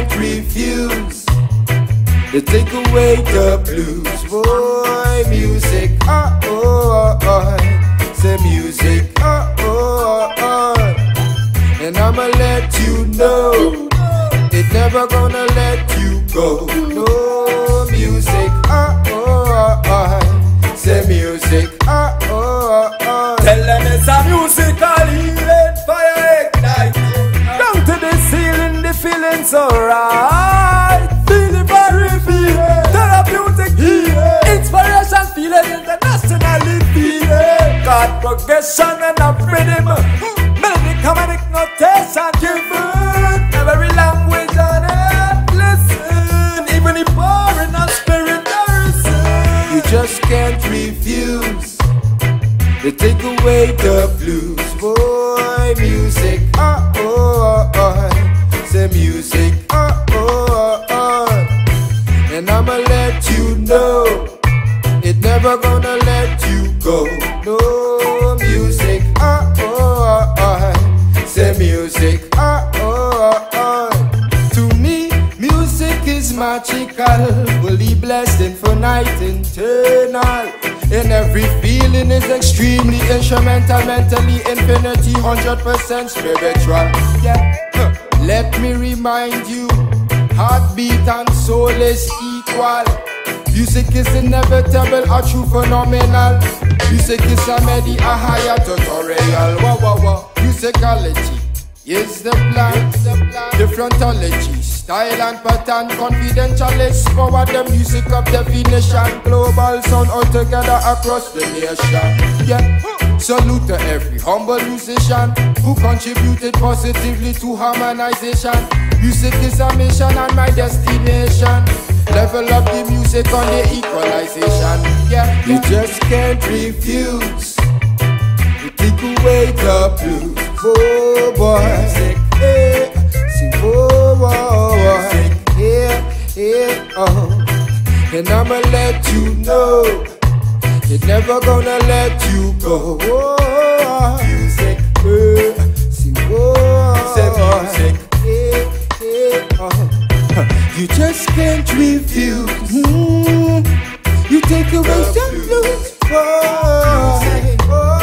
can't refuse. They take away the blues, boy. Music, say music, and I'ma let you know it never gonna let you go. No music, say music, Tell them it's a musical healing fire ignite. Down to the ceiling, the feeling's alright. Feel it, very feel it. Therapeutic healing, inspiration, feeling, internationally feeling. God progression and a rhythm, melodic, harmonic notation given. Every language on earth, listen. Even if poor in our spirit, there is sin. You just can't refuse. They take away the blues, boy. Music, say music, and I'ma let you know it never gonna let you go. No music, say music, to me, music is magical, fully blessed, infinite, internal. And every feeling is extremely instrumental, mentally infinity, 100% spiritual. Yeah. Let me remind you, heartbeat and soul is equal. Music is inevitable, a true phenomenal. Music is a a higher tutorial. Wow, wow, wow. Musicality is the plan, differentology, style and pattern, confidentialist, power the music of definition, global sound all together across the nation. Yeah, salute to every humble musician who contributed positively to harmonization. Music is a mission and my destination. Level up the music on the equalization. Yeah, you just can't refuse. You take away the blues. Oh boy, music, sing oh boy, and I'ma let you know it never gonna let you go. Oh, music, sing oh, say music, you just can't refuse. You take away the blues, boy.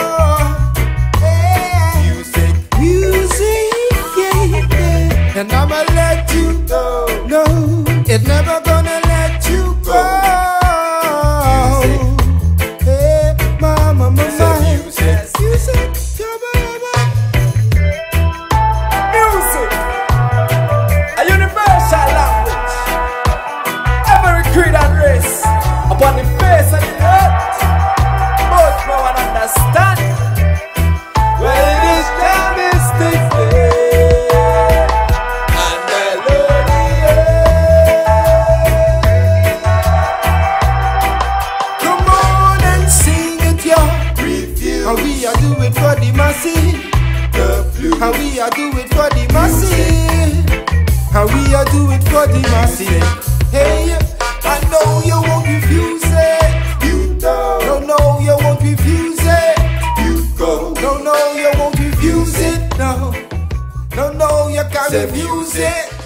And I'ma let you know, no, it never gonna let you go. Music. Hey, mama, mama, music, music, music, a universal language. Every creed and race upon the face of the earth, but no one understand. Well, it is the mystic. How we are do it for the masses. How we are do it for the masses. How we are do it for the masses. Hey, I know you won't refuse it. You go. No, you won't refuse it. You go. No, you won't refuse it. No, you can't refuse it.